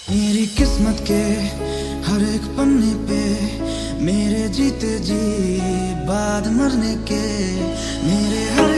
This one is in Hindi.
मेरी किस्मत के हर एक पन्ने पे मेरे जीते जी बाद मरने के मेरे हर